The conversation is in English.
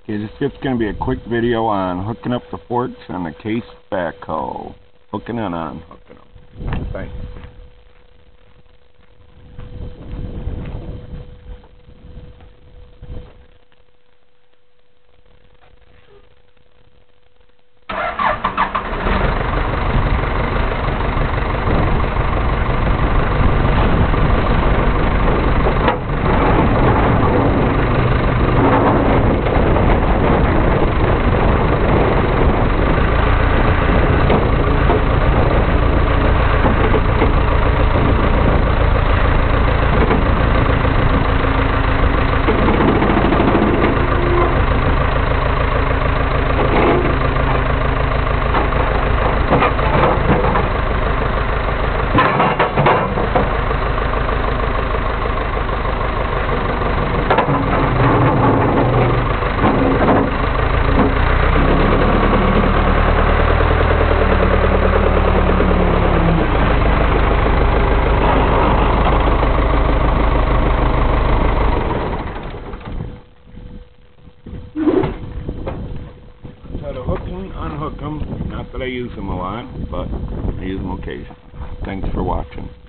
It's just going to be a quick video on hooking up the forks on the case backhoe. Hooking and unhooking them. Thanks. Try to hook them, unhook them. Not that I use them a lot, but I use them occasionally. Thanks for watching.